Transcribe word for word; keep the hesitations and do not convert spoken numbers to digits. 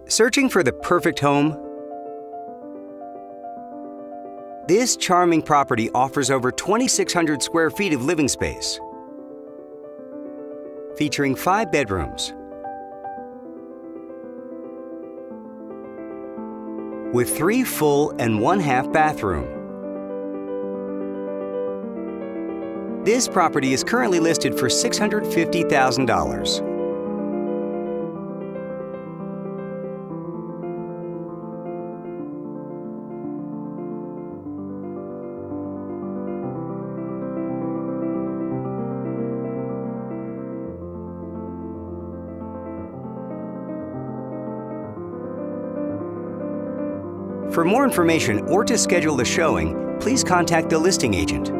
Searching for the perfect home? This charming property offers over twenty-six hundred square feet of living space, featuring five bedrooms, with three full and one half bathroom. This property is currently listed for six hundred fifty thousand dollars. For more information or to schedule a showing, please contact the listing agent.